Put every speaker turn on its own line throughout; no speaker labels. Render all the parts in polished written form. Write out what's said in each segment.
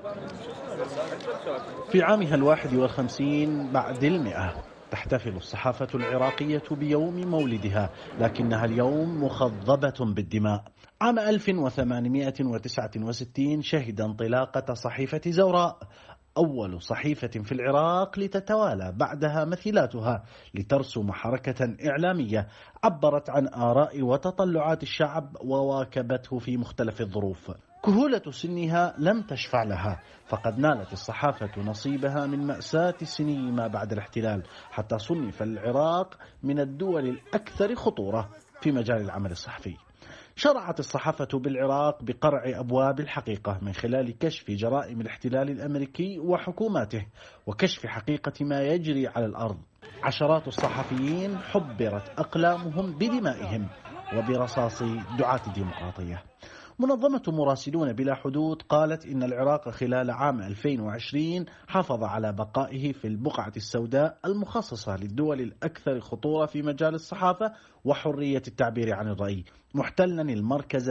في عامها 51 بعد 100 تحتفل الصحافة العراقية بيوم مولدها، لكنها اليوم مخضبة بالدماء. عام 1869 شهد انطلاقة صحيفة زوراء، أول صحيفة في العراق لتتوالى بعدها مثيلاتها لترسم حركة إعلامية عبرت عن آراء وتطلعات الشعب وواكبته في مختلف الظروف. كهولة سنها لم تشفع لها، فقد نالت الصحافة نصيبها من مأساة السنين ما بعد الاحتلال، حتى صنف العراق من الدول الأكثر خطورة في مجال العمل الصحفي. شرعت الصحافة بالعراق بقرع أبواب الحقيقة من خلال كشف جرائم الاحتلال الأمريكي وحكوماته وكشف حقيقة ما يجري على الأرض. عشرات الصحفيين حبرت أقلامهم بدمائهم وبرصاص دعاة الديمقراطية. منظمة مراسلون بلا حدود قالت إن العراق خلال عام 2020 حافظ على بقائه في البقعة السوداء المخصصة للدول الأكثر خطورة في مجال الصحافة وحرية التعبير عن الرأي، محتلا المركز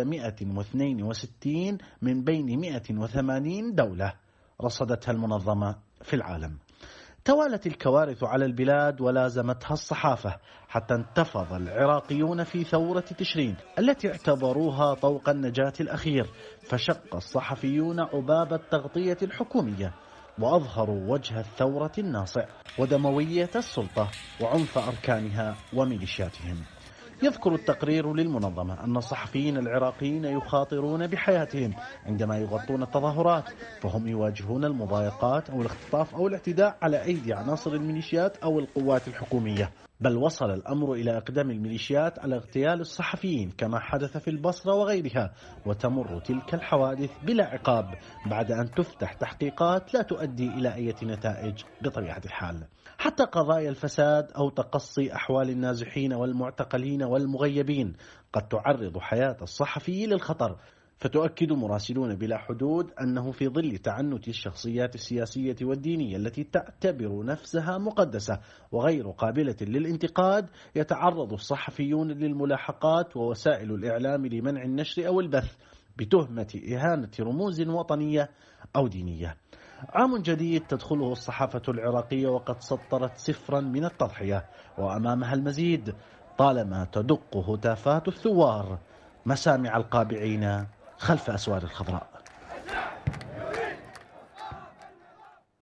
162 من بين 180 دولة رصدتها المنظمة في العالم. توالت الكوارث على البلاد ولازمتها الصحافة حتى انتفض العراقيون في ثورة تشرين التي اعتبروها طوق النجاة الأخير، فشق الصحفيون عباب التغطية الحكومية وأظهروا وجه الثورة الناصع ودموية السلطة وعنف أركانها وميليشياتهم. يذكر التقرير للمنظمة أن الصحفيين العراقيين يخاطرون بحياتهم عندما يغطون التظاهرات، فهم يواجهون المضايقات أو الاختطاف أو الاعتداء على أيدي عناصر الميليشيات أو القوات الحكومية، بل وصل الأمر إلى إقدام الميليشيات على اغتيال الصحفيين كما حدث في البصرة وغيرها، وتمر تلك الحوادث بلا عقاب بعد أن تفتح تحقيقات لا تؤدي إلى أي نتائج بطبيعة الحال. حتى قضايا الفساد أو تقصي أحوال النازحين والمعتقلين والمغيبين قد تعرض حياة الصحفي للخطر. فتؤكد مراسلون بلا حدود أنه في ظل تعنت الشخصيات السياسية والدينية التي تعتبر نفسها مقدسة وغير قابلة للانتقاد، يتعرض الصحفيون للملاحقات ووسائل الإعلام لمنع النشر أو البث بتهمة إهانة رموز وطنية أو دينية. عام جديد تدخله الصحافة العراقية وقد سطرت سفرا من التضحية وأمامها المزيد، طالما تدق هتافات الثوار مسامع القابعين خلف أسوار الخضراء.